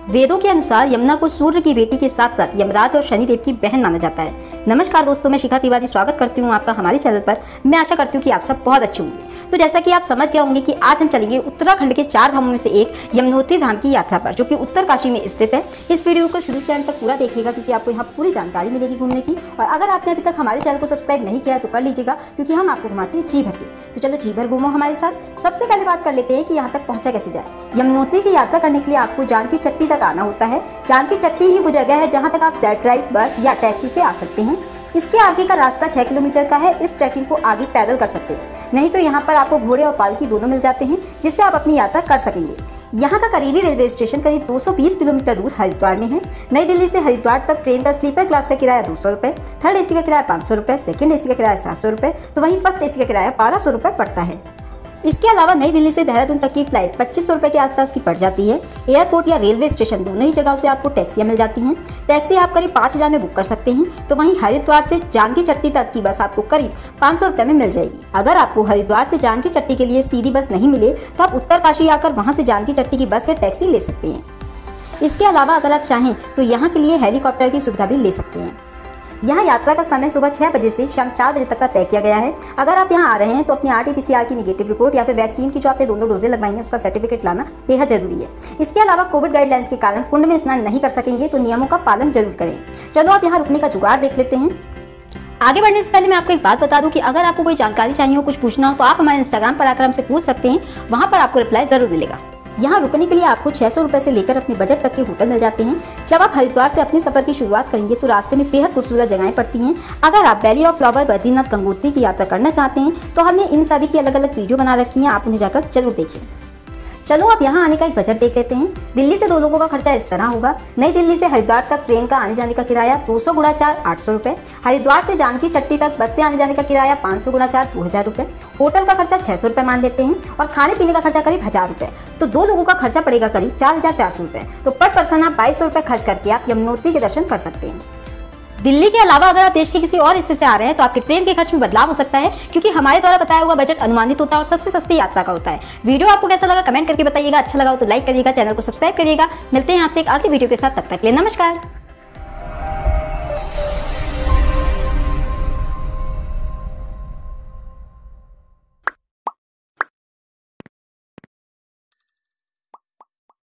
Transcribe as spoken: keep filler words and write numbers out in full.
वेदों के अनुसार यमुना को सूर्य की बेटी के साथ साथ यमराज और शनिदेव की बहन माना जाता है। नमस्कार दोस्तों, मैं शिखा तिवारी स्वागत करती हूँ आपका हमारे चैनल पर। मैं आशा करती हूँ कि आप सब बहुत अच्छे होंगे। तो जैसा कि आप समझ गए होंगे कि आज हम चलेंगे उत्तराखंड के चार धामों में से एक यमुनोत्री धाम की यात्रा पर, जो कि उत्तरकाशी में स्थित है। इस वीडियो को शुरू से अंत तक पूरा देखिएगा क्योंकि आपको यहाँ पूरी जानकारी मिलेगी घूमने की। और अगर आपने अभी तक हमारे चैनल को सब्सक्राइब नहीं किया तो कर लीजिएगा क्योंकि हम आपको घुमाते हैं जी भर के। तो चलो जी भर घूमो हमारे साथ। सबसे पहले बात कर लेते हैं कि यहाँ तक पहुँचा कैसे जाए। यमुनोत्री की यात्रा करने के लिए आपको जानकी चट्टी तक आना होता है। जानकी चट्टी ही वो जगह है जहाँ तक आप सैटेलाइट बस या टैक्सी से आ सकते हैं। इसके आगे का रास्ता छह किलोमीटर का है। इस ट्रैकिंग को आगे पैदल कर सकते हैं, नहीं तो यहाँ पर आपको घोड़े और पालकी दोनों मिल जाते हैं जिससे आप अपनी यात्रा कर सकेंगे। यहाँ का करीबी रेलवे स्टेशन करीब दो सौ बीस किलोमीटर दूर हरिद्वार में है। नई दिल्ली से हरिद्वार तक ट्रेन का स्लीपर क्लास का किराया दो सौ रुपये, थर्ड एसी का किराया पाँच सौ रुपये, सेकेंड एसी का किराया सात सौ रुपये, तो वहीं फर्स्ट एसी का किराया बारह सौ रुपये पड़ता है। इसके अलावा नई दिल्ली से देहरादून तक की फ्लाइट पच्चीस सौ रुपये के आसपास की पड़ जाती है। एयरपोर्ट या रेलवे स्टेशन दोनों ही जगहों से आपको टैक्सियाँ मिल जाती हैं। टैक्सी आप करीब पाँच हज़ार में बुक कर सकते हैं, तो वहीं हरिद्वार से जानकी चट्टी तक की बस आपको करीब पाँच सौ रुपये में मिल जाएगी। अगर आपको हरिद्वार से जानकी चट्टी के लिए सीधी बस नहीं मिले तो आप उत्तरकाशी आकर वहाँ से जानकी चट्टी की बस या टैक्सी ले सकते हैं। इसके अलावा अगर आप चाहें तो यहाँ के लिए हेलीकॉप्टर की सुविधा भी ले सकते हैं। यहाँ यात्रा का समय सुबह छह बजे से शाम चार बजे तक का तय किया गया है। अगर आप यहाँ आ रहे हैं तो अपने R T P C R की निगेटिव रिपोर्ट या फिर वैक्सीन की जो आपने दोनों डोजें लगवाई हैं उसका सर्टिफिकेट लाना बेहद जरूरी है। इसके अलावा कोविड गाइडलाइंस के कारण कुंड में स्नान नहीं कर सकेंगे, तो नियमों का पालन जरूर करें। चलो आप यहाँ रुकने का जुगाड़ देख लेते हैं। आगे बढ़ने से पहले मैं आपको एक बात बता दूं कि अगर आपको कोई जानकारी चाहिए हो, कुछ पूछना हो, तो आप हमारे इंस्टाग्राम पर आकर हमसे पूछ सकते हैं। वहाँ पर आपको रिप्लाई जरूर मिलेगा। यहाँ रुकने के लिए आपको छह सौ रुपये से लेकर अपने बजट तक के होटल मिल जाते हैं। जब आप हरिद्वार से अपने सफर की शुरुआत करेंगे तो रास्ते में बेहद खूबसूरत जगहें पड़ती हैं। अगर आप valley of flower, Badrinath, Gangotri की यात्रा करना चाहते हैं तो हमने इन सभी की अलग अलग वीडियो बना रखी हैं, आप उन्हें जाकर जरूर देखिए। चलो अब यहाँ आने का एक बजट देख लेते हैं। दिल्ली से दो लोगों का खर्चा इस तरह होगा। नई दिल्ली से हरिद्वार तक ट्रेन का आने जाने का किराया दो सौ गुणा चार आठ सौ रुपये। हरिद्वार से जानकी चट्टी तक बस से आने जाने का किराया पाँच सौ गुणा चार दो हज़ार रुपये। होटल का खर्चा छः सौ रुपये मान लेते हैं और खाने पीने का खर्चा करीब हज़ार रुपये। तो दो लोगों का खर्चा पड़ेगा करीब चार हज़ार चार सौ रुपये। तो पर पर्सन आप बाईस सौ रुपये खर्च करके आप यमुनोत्री के दर्शन कर सकते हैं। दिल्ली के अलावा अगर आप देश के किसी और हिस्से से आ रहे हैं तो आपके ट्रेन के खर्च में बदलाव हो सकता है क्योंकि हमारे द्वारा बताया हुआ बजट अनुमानित होता है और सबसे सस्ती यात्रा का होता है। वीडियो आपको कैसा लगा कमेंट करके बताइएगा। अच्छा लगा हो तो लाइक करिएगा, चैनल को सब्सक्राइब करिएगा। मिलते हैं आपसे एक अगली वीडियो के साथ, तब तक के लिए नमस्कार।